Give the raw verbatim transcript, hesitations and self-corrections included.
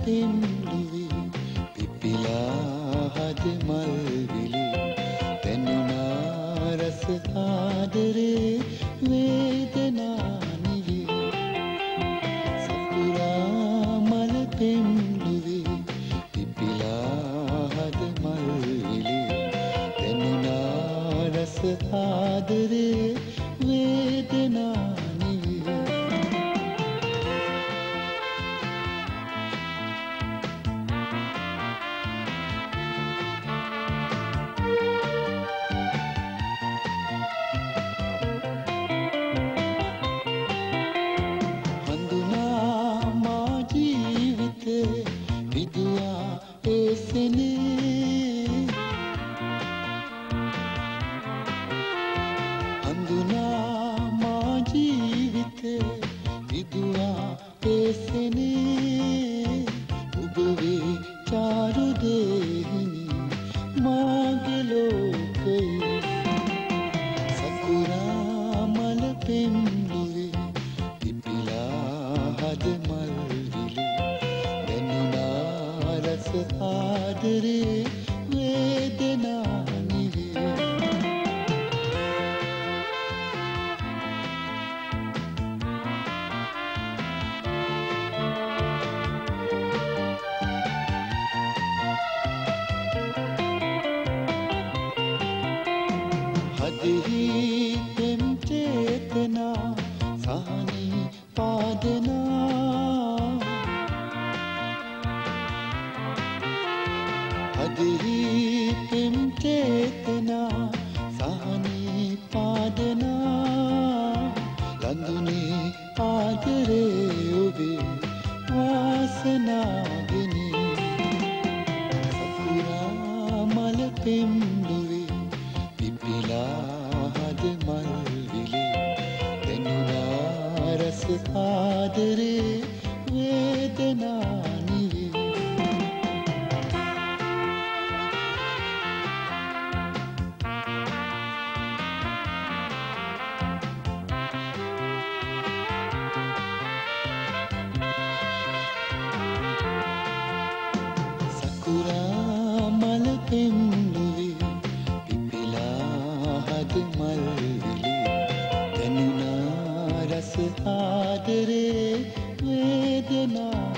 පෙම්ලුවේ පිපිලා හද මල් විලි දැනුණා රස ආදරේ වේදනා නිවේ සකුරා මල පෙම්ලුවේ පිපිලා හද මල් විලි දැනුණා රස ආදරේ වේදනා හඳුනා මා ජීවිතේ විදුවා ඒසනේ ඔබ වේ චාරු දෙහිනි මාගේ ලෝකයේ සකුරා මල පෙම්ලුවේ පිපිලා හද මල් විලි දැනුණා රස ආදරේ වේදනා हदही प्रेम चेतना सानी पादना हदही प्रेम चेतना सानी पादना लंदुने आदरे उबे वासना गिनी सकुरा मल पेम्लुवे පිපිලා හද මල් විලි දැනුණා රස ආදරේ වේදනා නිවේ සකුරා මල පෙම්ලුවේ හද මල් විලි දැනුණා රස ආදරේ වේදනා